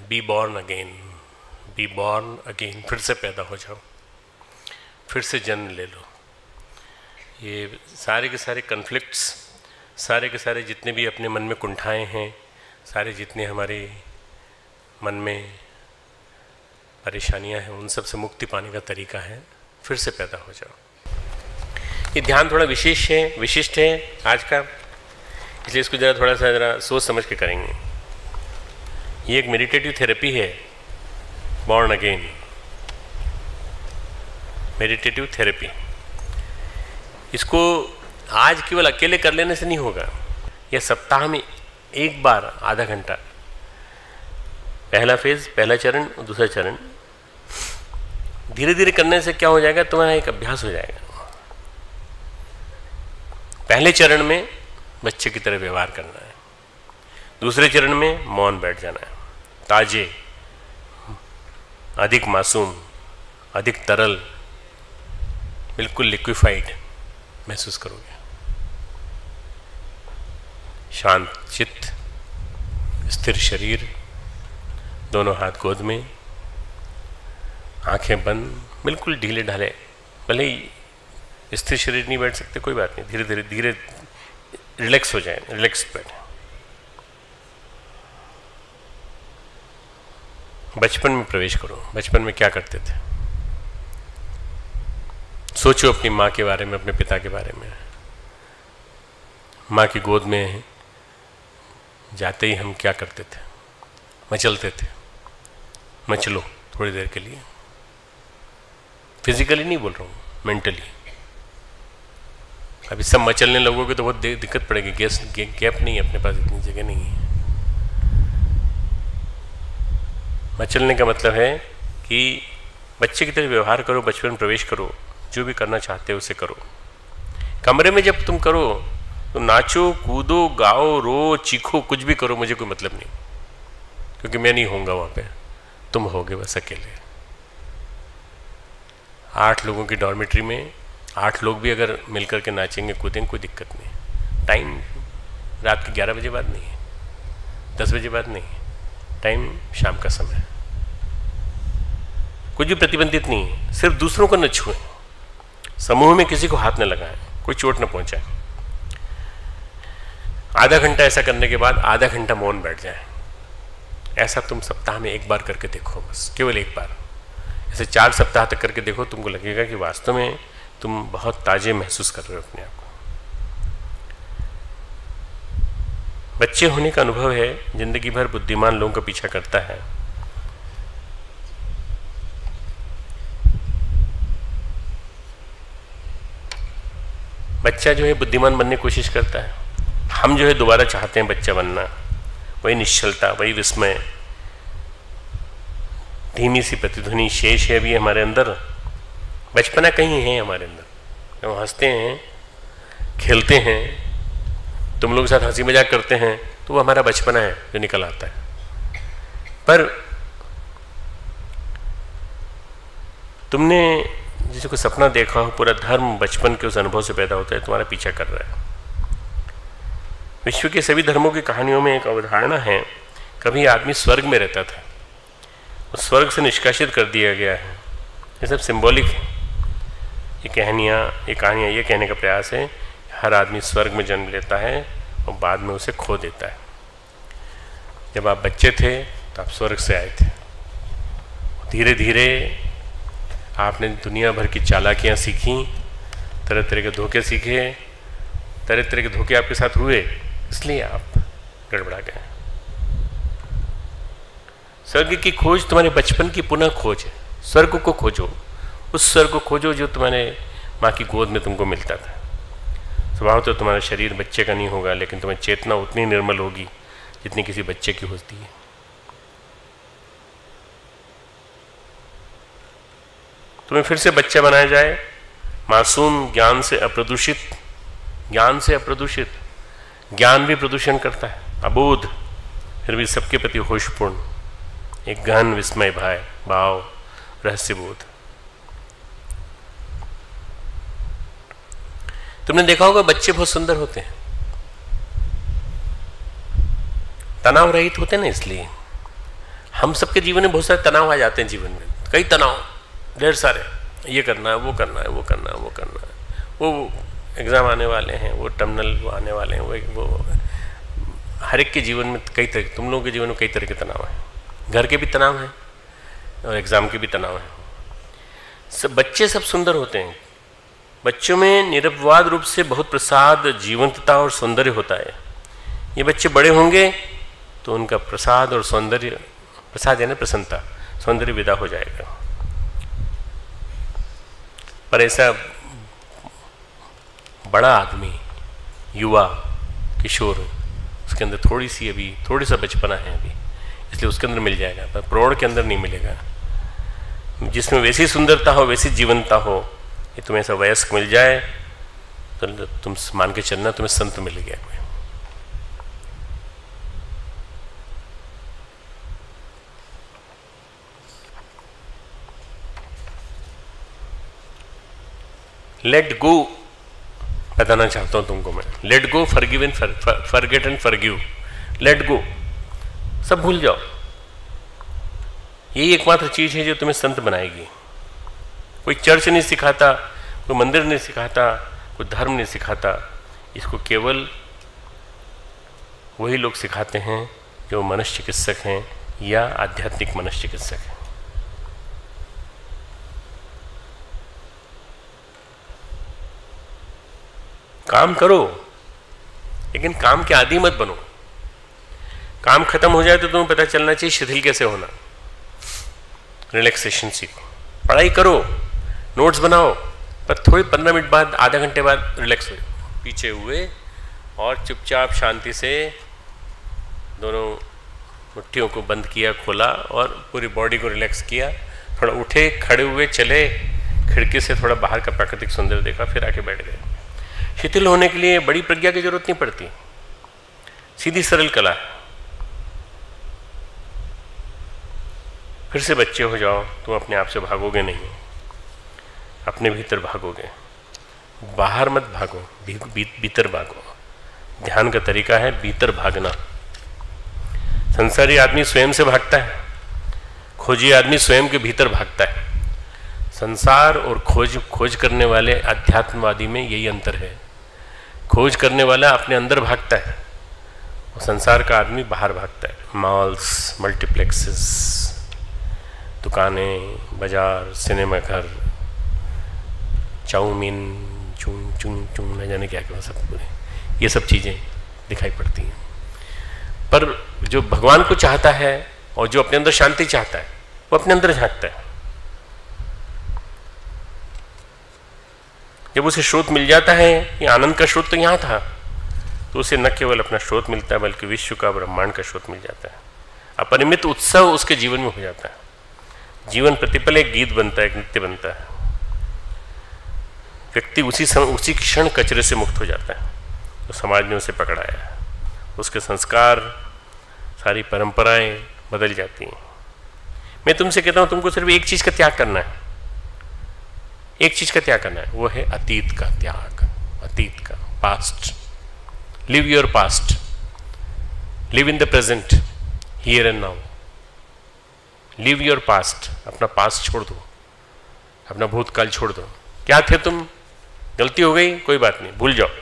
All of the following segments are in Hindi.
B born again, be born again, फिर से पैदा हो जाओ, फिर से जन्म ले लो। ये सारे के सारे कन्फ्लिक्ट्स, सारे के सारे जितने भी अपने मन में कुंठाएं हैं, सारे जितने हमारे मन में परेशानियां हैं, उन सब से मुक्ति पाने का तरीका है फिर से पैदा हो जाओ। ये ध्यान थोड़ा विशिष्ट है आज का, इसलिए इसको थोड़ा सा सोच समझ के करेंगे। ये एक मेडिटेटिव थेरेपी है, बॉर्न अगेन मेडिटेटिव थेरेपी। इसको आज केवल अकेले कर लेने से नहीं होगा, यह सप्ताह में एक बार आधा घंटा, पहला फेज, पहला चरण और दूसरा चरण, धीरे धीरे करने से क्या हो जाएगा, तुम्हारा एक अभ्यास हो जाएगा। पहले चरण में बच्चे की तरह व्यवहार करना है, दूसरे चरण में मौन बैठ जाना है, ताजे, अधिक मासूम, अधिक तरल, बिल्कुल लिक्विफाइड महसूस करोगे। शांत चित्त, स्थिर शरीर, दोनों हाथ गोद में, आंखें बंद, बिल्कुल ढीले ढाले। भले ही स्थिर शरीर नहीं बैठ सकते, कोई बात नहीं, धीरे धीरे रिलैक्स हो जाए, रिलैक्स बैठे। बचपन में प्रवेश करो। बचपन में क्या करते थे? सोचो अपनी माँ के बारे में, अपने पिता के बारे में। माँ की गोद में जाते ही हम क्या करते थे? मचलते थे। मचलो थोड़ी देर के लिए, फिजिकली नहीं बोल रहा हूँ, मेंटली। अभी सब मचलने लगोगे तो बहुत दिक्कत पड़ेगी, गैप नहीं है अपने पास, इतनी जगह नहीं है। मचलने का मतलब है कि बच्चे की तरह व्यवहार करो, बचपन में प्रवेश करो, जो भी करना चाहते हो उसे करो। कमरे में जब तुम करो तो नाचो, कूदो, गाओ, रो, चीखो, कुछ भी करो, मुझे कोई मतलब नहीं, क्योंकि मैं नहीं होऊंगा वहां पे, तुम होगे बस अकेले। 8 लोगों की डॉर्मेट्री में 8 लोग भी अगर मिलकर के नाचेंगे, कूदेंगे, कोई दिक्कत नहीं। टाइम रात के 11 बजे बाद नहीं है, 10 बजे बाद नहीं है, टाइम शाम का समय। कुछ भी प्रतिबंधित नहीं है, सिर्फ दूसरों को न छुएं, समूह में किसी को हाथ न लगाएं, कोई चोट न पहुंचाए। आधा घंटा ऐसा करने के बाद आधा घंटा मौन बैठ जाए। ऐसा तुम सप्ताह में एक बार करके देखो, बस केवल एक बार। ऐसे 4 सप्ताह तक करके देखो, तुमको लगेगा कि वास्तव में तुम बहुत ताजे महसूस कर रहे हो अपने आप को। बच्चे होने का अनुभव है, जिंदगी भर बुद्धिमान लोगों का पीछा करता है। बच्चा जो है बुद्धिमान बनने की कोशिश करता है, हम जो है दोबारा चाहते हैं बच्चा बनना। वही निश्चलता, वही विस्मय, धीमी सी प्रतिध्वनि शेष है अभी हमारे अंदर। बचपना कहीं है हमारे अंदर, हम हंसते हैं, खेलते हैं, तुम लोग के साथ हंसी मजाक करते हैं, तो वो हमारा बचपना है जो निकल आता है। पर तुमने जिसे कोई सपना देखा हो, पूरा धर्म बचपन के उस अनुभव से पैदा होता है, तुम्हारा पीछा कर रहा है। विश्व के सभी धर्मों की कहानियों में एक अवधारणा है, कभी आदमी स्वर्ग में रहता था, उस स्वर्ग से निष्कासित कर दिया गया है। ये सब सिंबॉलिक है। ये कहानियाँ ये कहने का प्रयास है, हर आदमी स्वर्ग में जन्म लेता है और बाद में उसे खो देता है। जब आप बच्चे थे तो आप स्वर्ग से आए थे, धीरे धीरे आपने दुनिया भर की चालाकियाँ सीखी, तरह तरह के धोखे सीखे, तरह तरह के धोखे आपके साथ हुए, इसलिए आप गड़बड़ा गए। स्वर्ग की खोज तुम्हारे बचपन की पुनः खोज है। स्वर्ग को खोजो, उस स्वर्ग को खोजो जो तुम्हारे माँ की गोद में तुमको मिलता था। स्वभाव तो तुम्हारा शरीर बच्चे का नहीं होगा, लेकिन तुम्हारी चेतना उतनी निर्मल होगी जितनी किसी बच्चे की होती है। तुम्हें फिर से बच्चा बनाया जाए, मासूम, ज्ञान से अप्रदूषित। ज्ञान से अप्रदूषित, ज्ञान भी प्रदूषण करता है, अबोध, फिर भी सबके प्रति होशपूर्ण, एक गहन विस्मय भाव, रहस्यबोध। तुमने देखा होगा बच्चे बहुत सुंदर होते हैं, तनाव रहित होते हैं ना, इसलिए हम सबके जीवन में बहुत सारे तनाव आ जाते हैं, जीवन में कई तनाव, ढेर सारे, ये करना है, वो करना है, वो करना है, वो करना है, वो एग्ज़ाम आने वाले हैं, वो टर्मिनल वो आने वाले हैं, वो हर एक के जीवन में कई तरह, तुम लोगों के जीवन में कई तरह के तनाव हैं, घर के भी तनाव हैं और एग्ज़ाम के भी तनाव हैं। सब बच्चे सब सुंदर होते हैं, बच्चों में निरपवाद रूप से बहुत प्रसाद, जीवंतता और सौंदर्य होता है। ये बच्चे बड़े होंगे तो उनका प्रसाद और सौंदर्य, प्रसाद यानी प्रसन्नता, सौंदर्य विदा हो जाएगा। पर ऐसा बड़ा आदमी, युवा, किशोर, उसके अंदर थोड़ी सी अभी थोड़ी सा बचपना है अभी, इसलिए उसके अंदर मिल जाएगा, पर प्रौढ़ के अंदर नहीं मिलेगा। जिसमें वैसी सुंदरता हो, वैसी जीवनता हो, कि तुम्हें ऐसा वयस्क मिल जाए तो तुम मान के चलना तुम्हें संत मिल गया कोई। लेट गो बताना चाहता हूं तुमको मैं। Let go, forgive and forget and forgive. Let go, सब भूल जाओ। यही एकमात्र चीज है जो तुम्हें संत बनाएगी। कोई चर्च नहीं सिखाता, कोई मंदिर नहीं सिखाता, कोई धर्म नहीं सिखाता। इसको केवल वही लोग सिखाते हैं जो मनश्चिकित्सक हैं या आध्यात्मिक मनश्चिकित्सक हैं। काम करो, लेकिन काम के आदी मत बनो। काम खत्म हो जाए तो तुम्हें पता चलना चाहिए शिथिल कैसे होना। रिलैक्सेशन सीखो, पढ़ाई करो, नोट्स बनाओ, पर थोड़ी 15 मिनट बाद, आधा घंटे बाद रिलैक्स हो जाओ, पीछे हुए और चुपचाप शांति से दोनों मुट्ठियों को बंद किया, खोला और पूरी बॉडी को रिलैक्स किया। थोड़ा उठे, खड़े हुए, चले, खिड़की से थोड़ा बाहर का प्राकृतिक सौंदर्य देखा, फिर आके बैठ गए। शिथिल होने के लिए बड़ी प्रज्ञा की जरूरत नहीं पड़ती, सीधी सरल कला है। फिर से बच्चे हो जाओ, तुम अपने आप से भागोगे नहीं, अपने भीतर भागोगे, बाहर मत भागो, भीतर भागो। ध्यान का तरीका है भीतर भागना। संसारी आदमी स्वयं से भागता है, खोजी आदमी स्वयं के भीतर भागता है। संसार और खोज करने वाले अध्यात्मवादी में यही अंतर है। खोज करने वाला अपने अंदर भागता है और संसार का आदमी बाहर भागता है। मॉल्स, मल्टीप्लेक्सेस, दुकानें, बाजार, सिनेमा घर, चाउमीन, चून चून चून न जाने क्या क्या सब पूरे, ये सब चीज़ें दिखाई पड़ती हैं। पर जो भगवान को चाहता है और जो अपने अंदर शांति चाहता है, वो अपने अंदर झांकता है। जब उसे स्रोत मिल जाता है, ये आनंद का स्रोत तो यहाँ था, तो उसे न केवल अपना स्रोत मिलता है बल्कि विश्व का, ब्रह्मांड का स्रोत मिल जाता है। अपरिमित उत्सव उसके जीवन में हो जाता है। जीवन प्रतिपल एक गीत बनता है, एक नृत्य बनता है। व्यक्ति उसी क्षण कचरे से मुक्त हो जाता है तो समाज ने उसे पकड़ाया है। उसके संस्कार, सारी परंपराएं बदल जाती हैं। मैं तुमसे कहता हूं तुमको सिर्फ एक चीज का त्याग करना है, एक चीज का त्याग करना है, वो है अतीत का त्याग। अतीत का, past. Live your past, live in the present, here and now. Live your past, अपना पास्ट छोड़ दो, अपना भूतकाल छोड़ दो। क्या थे तुम, गलती हो गई, कोई बात नहीं, भूल जाओ।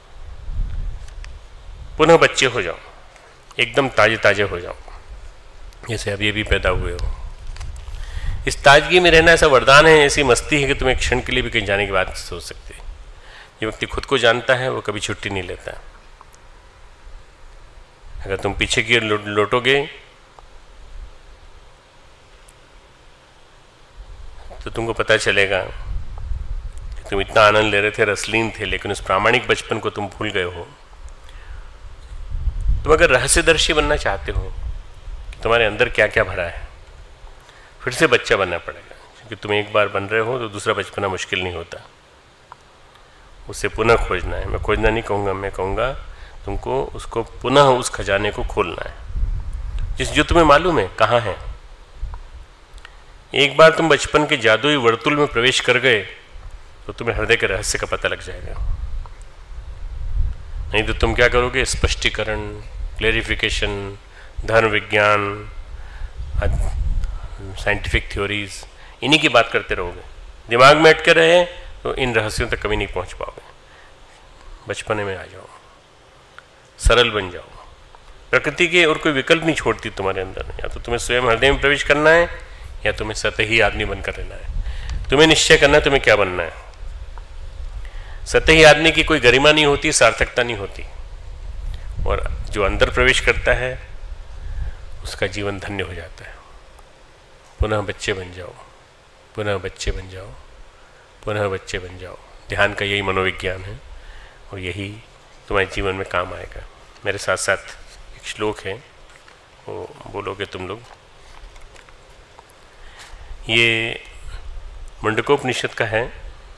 पुनः बच्चे हो जाओ, एकदम ताजे ताजे हो जाओ, जैसे अभी अभी पैदा हुए हो। इस ताजगी में रहना ऐसा वरदान है, ऐसी मस्ती है कि तुम एक क्षण के लिए भी कहीं जाने की बात सोच सकते। जो व्यक्ति खुद को जानता है वो कभी छुट्टी नहीं लेता। अगर तुम पीछे की ओर लौटोगे तो तुमको पता चलेगा कि तुम इतना आनंद ले रहे थे, रसलीन थे, लेकिन उस प्रामाणिक बचपन को तुम भूल गए हो। तुम अगर रहस्यदर्शी बनना चाहते हो कि तुम्हारे अंदर क्या क्या भरा है, फिर से बच्चा बनना पड़ेगा। क्योंकि तुम एक बार बन रहे हो तो दूसरा बचपना मुश्किल नहीं होता, उसे पुनः खोजना है। मैं खोजना नहीं कहूँगा, मैं कहूँगा तुमको उसको पुनः उस खजाने को खोलना है जो तुम्हें मालूम है कहाँ है। एक बार तुम बचपन के जादुई वर्तुल में प्रवेश कर गए तो तुम्हें हृदय के रहस्य का पता लग जाएगा। नहीं तो तुम क्या करोगे, स्पष्टीकरण, क्लेरिफिकेशन, धर्म विज्ञान, साइंटिफिक थ्योरीज, इन्हीं की बात करते रहोगे, दिमाग में अटके रहे तो इन रहस्यों तक कभी नहीं पहुंच पाओगे। बचपने में आ जाओ, सरल बन जाओ। प्रकृति के और कोई विकल्प नहीं छोड़ती तुम्हारे अंदर, या तो तुम्हें स्वयं हृदय में प्रवेश करना है या तुम्हें सतही आदमी बनकर रहना है। तुम्हें निश्चय करना है तुम्हें क्या बनना है। सतही आदमी की कोई गरिमा नहीं होती, सार्थकता नहीं होती, और जो अंदर प्रवेश करता है उसका जीवन धन्य हो जाता है। पुनः बच्चे बन जाओ, पुनः बच्चे बन जाओ, पुनः बच्चे बन जाओ। ध्यान का यही मनोविज्ञान है और यही तुम्हारे जीवन में काम आएगा। मेरे साथ साथ एक श्लोक है, वो बोलोगे तुम लोग। ये मुंडकोपनिषद का है।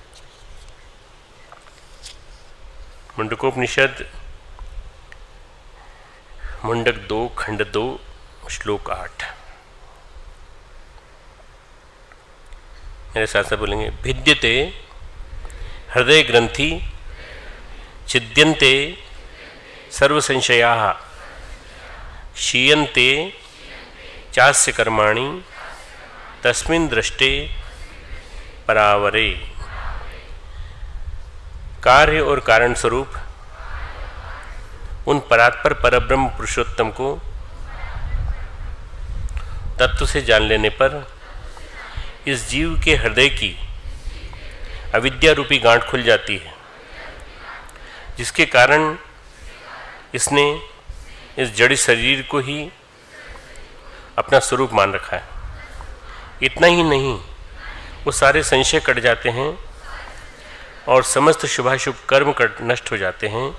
मुंडकोपनिषद मुंडक 2 खंड 2 श्लोक 8। मेरे साथ साथ बोलेंगे। भिद्यते हृदय ग्रंथि छिद्यन्ते सर्व संशयाः क्षीयन्ते चास्य कर्माणि तस्मिन् दृष्टे परावरे। कार्य और कारण स्वरूप उन परात्पर परब्रह्म पुरुषोत्तम को तत्व से जान लेने पर इस जीव के हृदय की अविद्या रूपी गांठ खुल जाती है, जिसके कारण इसने इस जड़ शरीर को ही अपना स्वरूप मान रखा है। इतना ही नहीं, वो सारे संशय कट जाते हैं और समस्त शुभाशुभ कर्म कट नष्ट हो जाते हैं।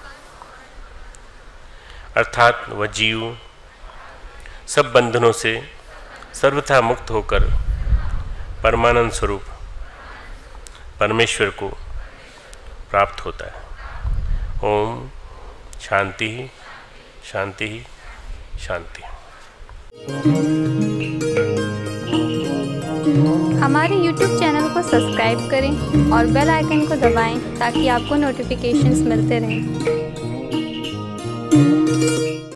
अर्थात वह जीव सब बंधनों से सर्वथा मुक्त होकर परमानंद स्वरूप परमेश्वर को प्राप्त होता है। ओम शांति शांति शांति। हमारे YouTube चैनल को सब्सक्राइब करें और बेल आइकन को दबाएं ताकि आपको नोटिफिकेशंस मिलते रहें।